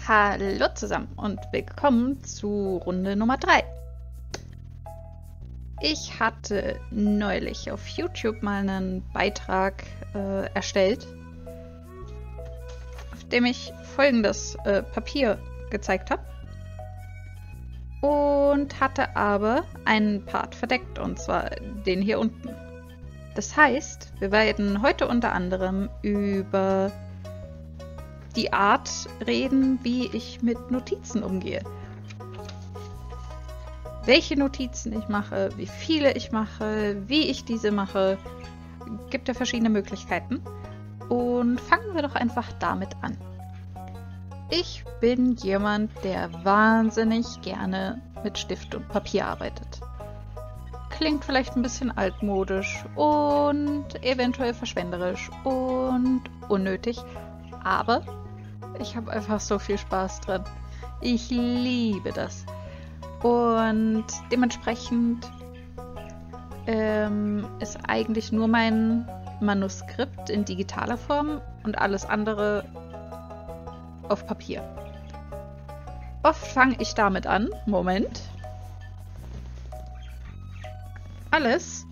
Hallo zusammen und willkommen zu Runde Nummer 3. Ich hatte neulich auf YouTube mal einen Beitrag erstellt, auf dem ich folgendes Papier gezeigt habe und hatte aber einen Part verdeckt, und zwar den hier unten. Das heißt, wir werden heute unter anderem über die Art reden, wie ich mit Notizen umgehe. Welche Notizen ich mache, wie viele ich mache, wie ich diese mache. Gibt ja verschiedene Möglichkeiten. Und fangen wir doch einfach damit an. Ich bin jemand, der wahnsinnig gerne mit Stift und Papier arbeitet. Klingt vielleicht ein bisschen altmodisch und eventuell verschwenderisch und unnötig, aber ich habe einfach so viel Spaß dran. Ich liebe das. Und dementsprechend ist eigentlich nur mein Manuskript in digitaler Form und alles andere auf Papier. Oft fange ich damit an. Moment. Alles,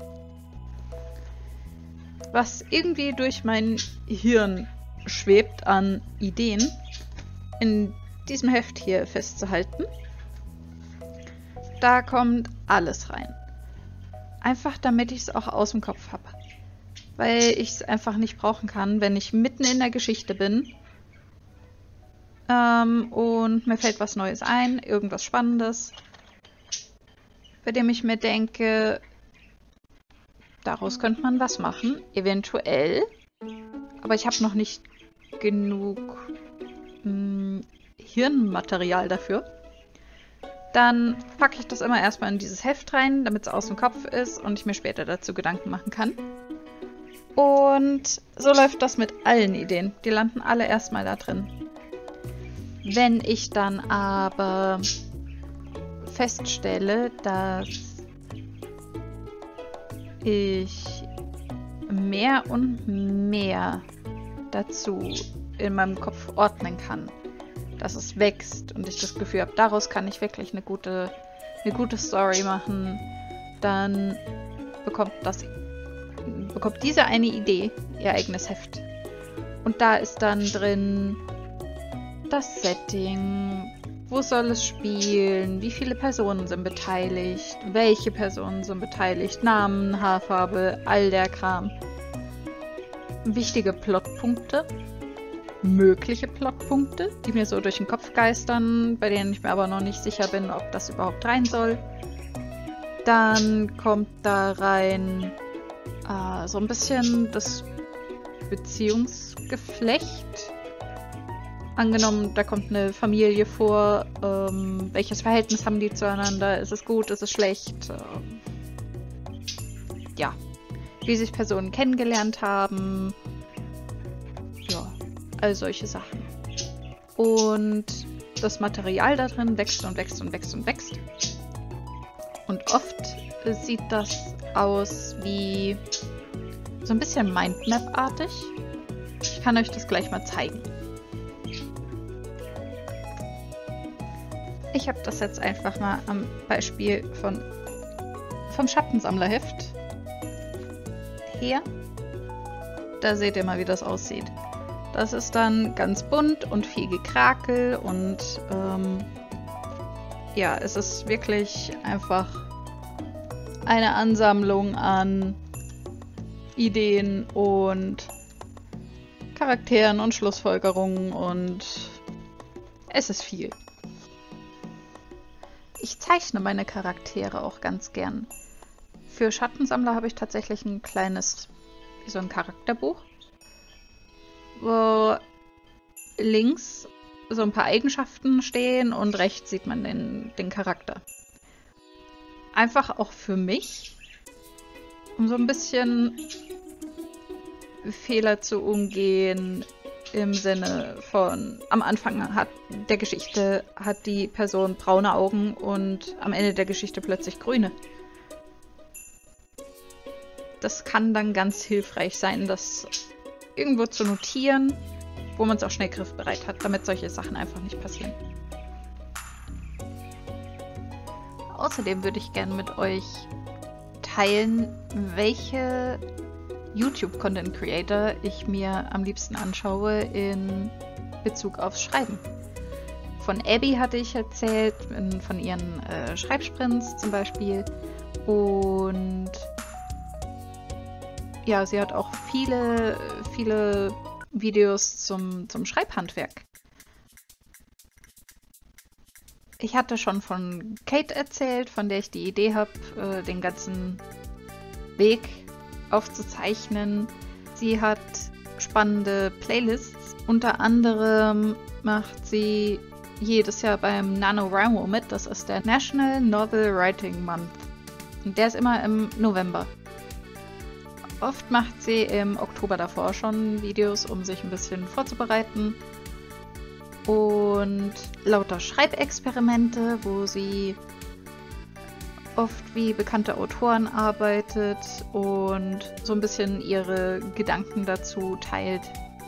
was irgendwie durch mein Hirn schwebt an Ideen, in diesem Heft hier festzuhalten. Da kommt alles rein. Einfach damit ich es auch aus dem Kopf habe. Weil ich es einfach nicht brauchen kann, wenn ich mitten in der Geschichte bin und mir fällt was Neues ein, irgendwas Spannendes, bei dem ich mir denke, daraus könnte man was machen, eventuell, aber ich habe noch nicht genug Hirnmaterial dafür. Dann packe ich das immer erstmal in dieses Heft rein, damit es aus dem Kopf ist und ich mir später dazu Gedanken machen kann. Und so läuft das mit allen Ideen. Die landen alle erstmal da drin. Wenn ich dann aber feststelle, dass ich mehr und mehr dazu in meinem Kopf ordnen kann, dass es wächst und ich das Gefühl habe, daraus kann ich wirklich eine gute Story machen, dann bekommt diese eine Idee ihr eigenes Heft. Und da ist dann drin das Setting, wo soll es spielen, wie viele Personen sind beteiligt, welche Personen sind beteiligt, Namen, Haarfarbe, all der Kram. Wichtige Plotpunkte, mögliche Plotpunkte, die mir so durch den Kopf geistern, bei denen ich mir aber noch nicht sicher bin, ob das überhaupt rein soll. Dann kommt da rein so ein bisschen das Beziehungsgeflecht. Angenommen, da kommt eine Familie vor, welches Verhältnis haben die zueinander, ist es gut, ist es schlecht, ja, wie sich Personen kennengelernt haben, ja, all solche Sachen. Und das Material da drin wächst und wächst und wächst und wächst. Und oft sieht das aus wie so ein bisschen Mindmap-artig. Ich kann euch das gleich mal zeigen. Ich habe das jetzt einfach mal am Beispiel vom Schattensammlerheft her. Da seht ihr mal, wie das aussieht. Das ist dann ganz bunt und viel Gekrakel und ja, es ist wirklich einfach eine Ansammlung an Ideen und Charakteren und Schlussfolgerungen und es ist viel. Ich zeichne meine Charaktere auch ganz gern. Für Schattensammler habe ich tatsächlich ein kleines, wie so ein Charakterbuch, wo links so ein paar Eigenschaften stehen und rechts sieht man den Charakter. Einfach auch für mich, um so ein bisschen Fehler zu umgehen, im Sinne von, am Anfang der Geschichte hat die Person braune Augen und am Ende der Geschichte plötzlich grüne. Das kann dann ganz hilfreich sein, das irgendwo zu notieren wo man es auch schnell griffbereit hat, damit solche Sachen einfach nicht passieren. Außerdem würde ich gerne mit euch teilen, welche YouTube-Content Creator ich mir am liebsten anschaue in Bezug aufs Schreiben. Von Abby hatte ich erzählt, von ihren Schreibsprints zum Beispiel. Und ja, sie hat auch viele Videos zum Schreibhandwerk. Ich hatte schon von Kate erzählt, von der ich die Idee habe, den ganzen Weg aufzuzeichnen. Sie hat spannende Playlists. Unter anderem macht sie jedes Jahr beim NaNoWriMo mit. Das ist der National Novel Writing Month. Und der ist immer im November. Oft macht sie im Oktober davor schon Videos, um sich ein bisschen vorzubereiten. Und lauter Schreibexperimente, wo sie oft wie bekannte Autoren arbeitet und so ein bisschen ihre Gedanken dazu teilt.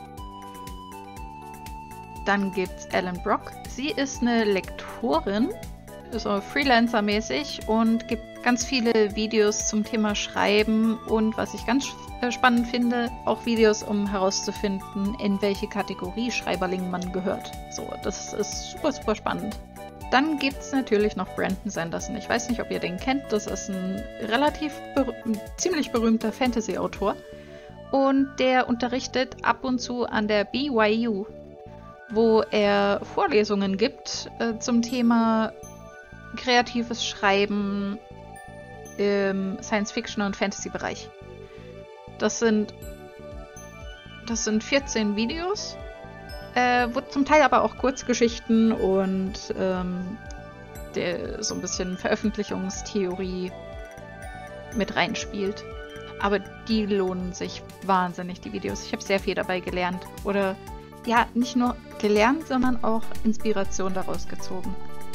Dann gibt's Ellen Brock. Sie ist eine Lektorin, so Freelancer-mäßig und gibt ganz viele Videos zum Thema Schreiben und, was ich ganz spannend finde, auch Videos, um herauszufinden, in welche Kategorie Schreiberling man gehört. So, das ist super, super spannend. Dann gibt es natürlich noch Brandon Sanderson. Ich weiß nicht, ob ihr den kennt. Das ist ein ziemlich berühmter Fantasy-Autor. Und der unterrichtet ab und zu an der BYU, wo er Vorlesungen gibt zum Thema kreatives Schreiben im Science-Fiction- und Fantasy-Bereich. Das sind 14 Videos, wo zum Teil aber auch Kurzgeschichten und so ein bisschen Veröffentlichungstheorie mit reinspielt. Aber die lohnen sich wahnsinnig, die Videos. Ich habe sehr viel dabei gelernt. Oder ja, nicht nur gelernt, sondern auch Inspiration daraus gezogen.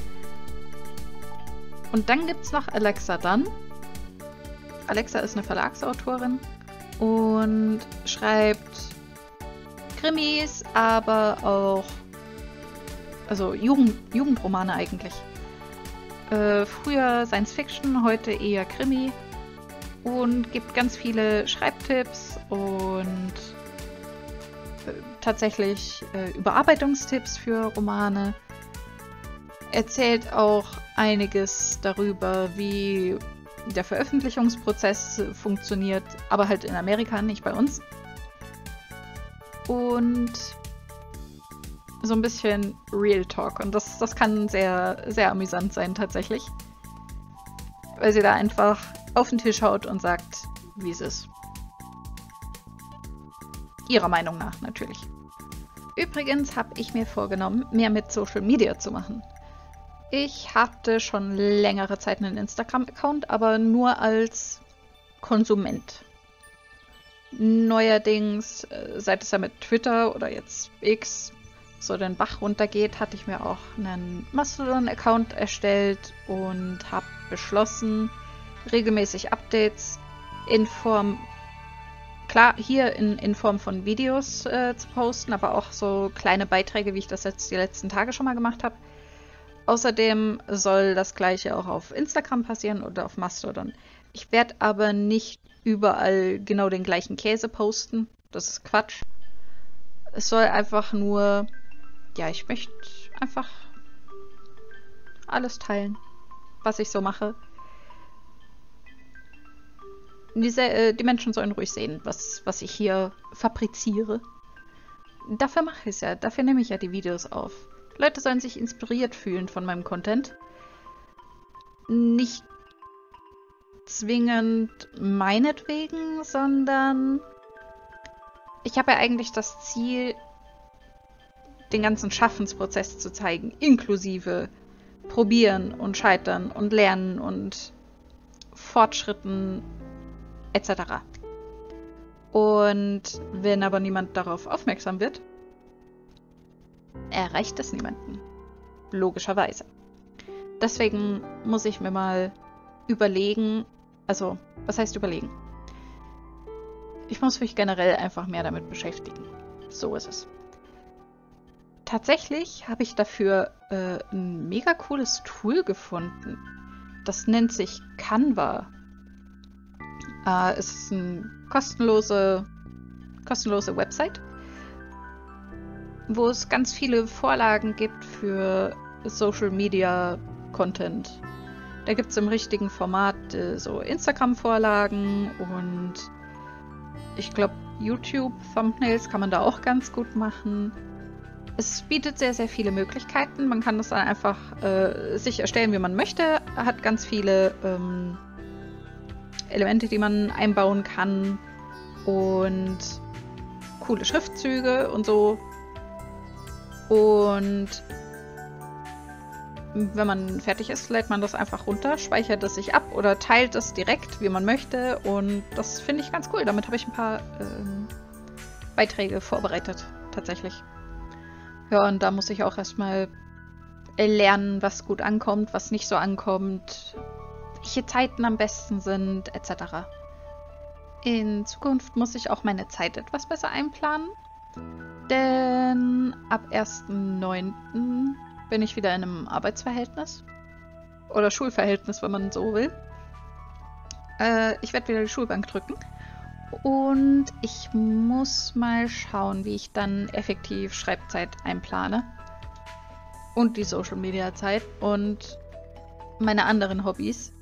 Und dann gibt es noch Alexa Dunn. Alexa ist eine Verlagsautorin und schreibt Krimis, aber auch Jugendromane eigentlich. Früher Science Fiction, heute eher Krimi und gibt ganz viele Schreibtipps und tatsächlich Überarbeitungstipps für Romane. Erzählt auch einiges darüber, wie der Veröffentlichungsprozess funktioniert, aber halt in Amerika, nicht bei uns. Und so ein bisschen Real Talk. Und das kann sehr, sehr amüsant sein tatsächlich. Weil sie da einfach auf den Tisch haut und sagt, wie es ist. Ihrer Meinung nach natürlich. Übrigens habe ich mir vorgenommen, mehr mit Social Media zu machen. Ich hatte schon längere Zeit einen Instagram-Account, aber nur als Konsument. Neuerdings, seit es ja mit Twitter oder jetzt X so den Bach runtergeht, hatte ich mir auch einen Mastodon-Account erstellt und habe beschlossen, regelmäßig Updates in Form, klar, hier in Form von Videos zu posten, aber auch so kleine Beiträge, wie ich das jetzt die letzten Tage schon mal gemacht habe. Außerdem soll das gleiche auch auf Instagram passieren oder auf Mastodon. Ich werde aber nicht überall genau den gleichen Käse posten. Das ist Quatsch. Es soll einfach nur, ja, ich möchte einfach alles teilen, was ich so mache. Die Menschen sollen ruhig sehen, was ich hier fabriziere. Dafür mache ich es ja, dafür nehme ich ja die Videos auf. Leute sollen sich inspiriert fühlen von meinem Content. Nicht zwingend meinetwegen, sondern ich habe ja eigentlich das Ziel, den ganzen Schaffensprozess zu zeigen, inklusive Probieren und Scheitern und Lernen und Fortschritten etc. Und wenn aber niemand darauf aufmerksam wird, erreicht es niemanden. Logischerweise. Deswegen muss ich mir mal überlegen, also, was heißt überlegen? Ich muss mich generell einfach mehr damit beschäftigen. So ist es. tatsächlich habe ich dafür ein mega cooles Tool gefunden. Das nennt sich Canva. Es ist eine kostenlose Website, wo es ganz viele Vorlagen gibt für Social Media Content. Da gibt es im richtigen Format so Instagram-Vorlagen und ich glaube YouTube-Thumbnails kann man da auch ganz gut machen. Es bietet sehr, sehr viele Möglichkeiten. Man kann das dann einfach sich erstellen, wie man möchte. Hat ganz viele Elemente, die man einbauen kann und coole Schriftzüge und so. Und wenn man fertig ist, lädt man das einfach runter, speichert es sich ab oder teilt es direkt, wie man möchte. Und das finde ich ganz cool. Damit habe ich ein paar Beiträge vorbereitet, tatsächlich. Ja, und da muss ich auch erstmal lernen, was gut ankommt, was nicht so ankommt, welche Zeiten am besten sind, etc. In Zukunft muss ich auch meine Zeit etwas besser einplanen, denn ab 1.9. bin ich wieder in einem Arbeitsverhältnis oder Schulverhältnis, wenn man so will. Ich werde wieder die Schulbank drücken und ich muss mal schauen, wie ich dann effektiv Schreibzeit einplane und die Social Media Zeit und meine anderen Hobbys.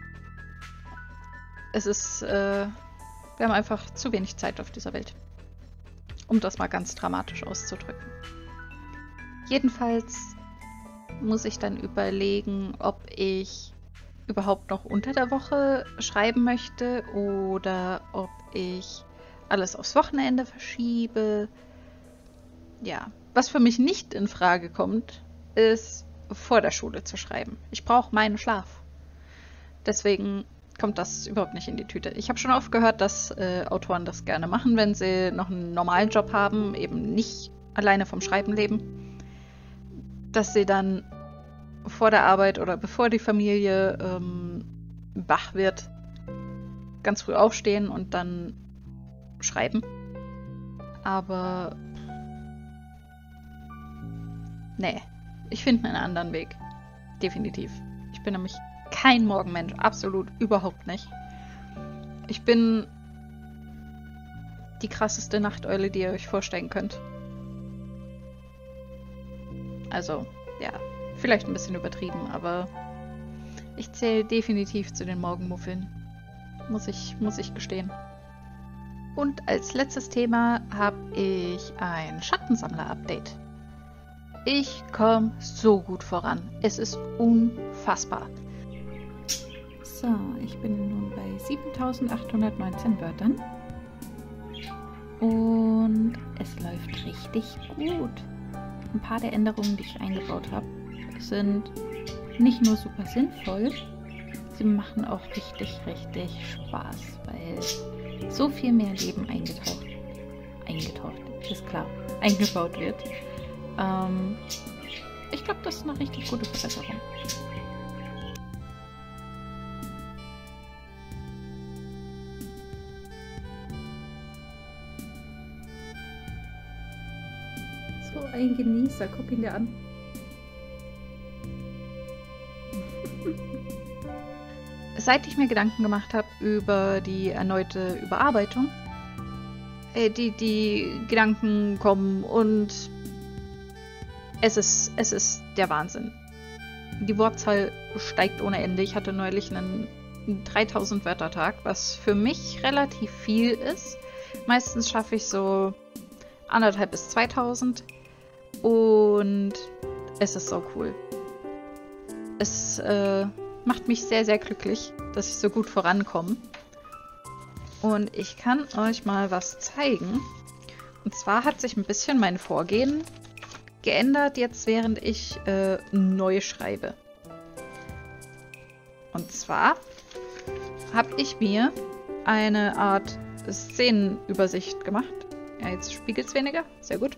Wir haben einfach zu wenig Zeit auf dieser Welt, um das mal ganz dramatisch auszudrücken. Jedenfalls muss ich dann überlegen, ob ich überhaupt noch unter der Woche schreiben möchte oder ob ich alles aufs Wochenende verschiebe. Ja, was für mich nicht in Frage kommt, ist vor der Schule zu schreiben. Ich brauche meinen Schlaf. Deswegen kommt das überhaupt nicht in die Tüte. Ich habe schon oft gehört, dass Autoren das gerne machen, wenn sie noch einen normalen Job haben, eben nicht alleine vom Schreiben leben, dass sie dann vor der Arbeit oder bevor die Familie wach wird, ganz früh aufstehen und dann schreiben. Aber nee, ich finde einen anderen Weg. Definitiv. Ich bin nämlich kein Morgenmensch. Absolut überhaupt nicht. Ich bin die krasseste Nachteule, die ihr euch vorstellen könnt. Also, ja, vielleicht ein bisschen übertrieben, aber ich zähle definitiv zu den Morgenmuffeln. Muss ich gestehen. Und als letztes Thema habe ich ein Schattensammler-Update. Ich komme so gut voran. Es ist unfassbar. So, ich bin nun bei 7819 Wörtern. Und es läuft richtig gut. Ein paar der Änderungen, die ich eingebaut habe, sind nicht nur super sinnvoll, sie machen auch richtig, richtig Spaß, weil so viel mehr Leben eingebaut wird. Ich glaube, das ist eine richtig gute Verbesserung. So ein Genießer, guck ihn dir an. Seit ich mir Gedanken gemacht habe über die erneute Überarbeitung, die Gedanken kommen und es ist der Wahnsinn. Die Wortzahl steigt ohne Ende. Ich hatte neulich einen 3000 Wörter-Tag, was für mich relativ viel ist. Meistens schaffe ich so 1.500 bis 2000 und es ist so cool. Es macht mich sehr, sehr glücklich, dass ich so gut vorankomme. Und ich kann euch mal was zeigen. Und zwar hat sich ein bisschen mein Vorgehen geändert, jetzt während ich neu schreibe. Und zwar habe ich mir eine Art Szenenübersicht gemacht. Ja, jetzt spiegelt es weniger. Sehr gut.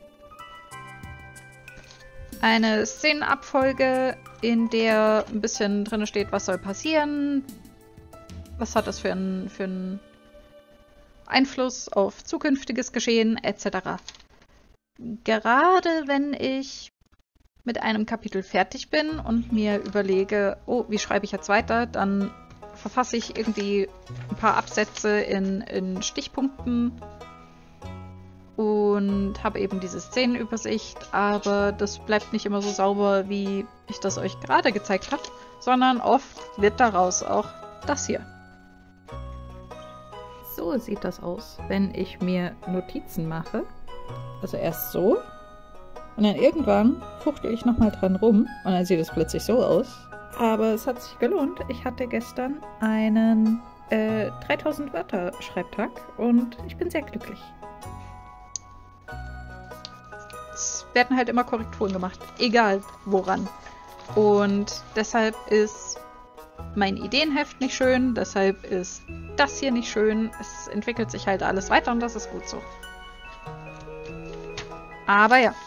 Eine Szenenabfolge, in der ein bisschen drin steht, was soll passieren, was hat das für einen Einfluss auf zukünftiges Geschehen, etc. gerade wenn ich mit einem Kapitel fertig bin und mir überlege, oh, wie schreibe ich jetzt weiter, dann verfasse ich irgendwie ein paar Absätze in Stichpunkten und habe eben diese Szenenübersicht, aber das bleibt nicht immer so sauber, wie ich das euch gerade gezeigt habe, sondern oft wird daraus auch das hier. So sieht das aus, wenn ich mir Notizen mache. Also erst so und dann irgendwann fuchtel ich nochmal dran rum und dann sieht es plötzlich so aus. Aber es hat sich gelohnt. Ich hatte gestern einen 3000 Wörter Schreibtag und ich bin sehr glücklich. Es werden halt immer Korrekturen gemacht, egal woran. Und deshalb ist mein Ideenheft nicht schön, deshalb ist das hier nicht schön. Es entwickelt sich halt alles weiter und das ist gut so. Aber ja.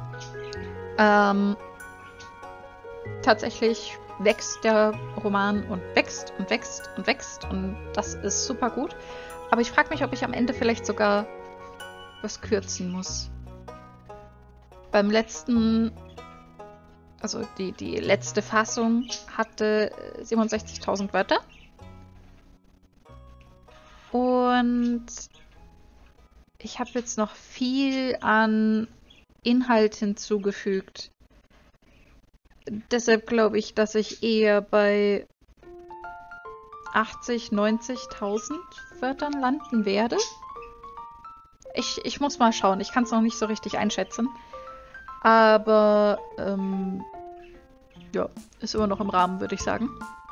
Tatsächlich wächst der Roman und wächst und wächst und wächst und das ist super gut. Aber ich frage mich, ob ich am Ende vielleicht sogar was kürzen muss. Beim letzten, also die letzte Fassung hatte 67.000 Wörter. Und ich habe jetzt noch viel an Inhalt hinzugefügt. Deshalb glaube ich, dass ich eher bei 80.000, 90.000 Wörtern landen werde. Ich muss mal schauen. Ich kann es noch nicht so richtig einschätzen. Aber ja, ist immer noch im Rahmen, würde ich sagen.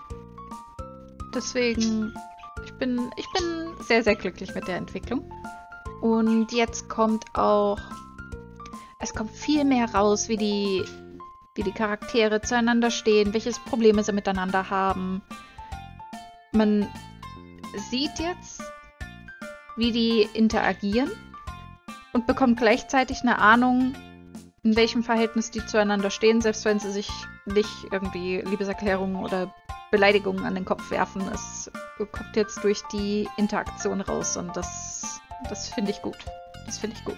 Deswegen, ich bin sehr, sehr glücklich mit der Entwicklung. Und jetzt kommt auch, es kommt viel mehr raus, wie die Charaktere zueinander stehen, welche Probleme sie miteinander haben. Man sieht jetzt, wie die interagieren und bekommt gleichzeitig eine Ahnung, in welchem Verhältnis die zueinander stehen, selbst wenn sie sich nicht irgendwie Liebeserklärungen oder Beleidigungen an den Kopf werfen. Es kommt jetzt durch die Interaktion raus und das finde ich gut. Das finde ich gut.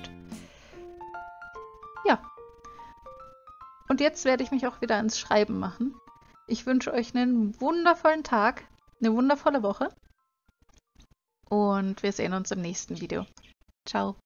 Ja. Und jetzt werde ich mich auch wieder ins Schreiben machen. Ich wünsche euch einen wundervollen Tag, eine wundervolle Woche und wir sehen uns im nächsten Video. Ciao.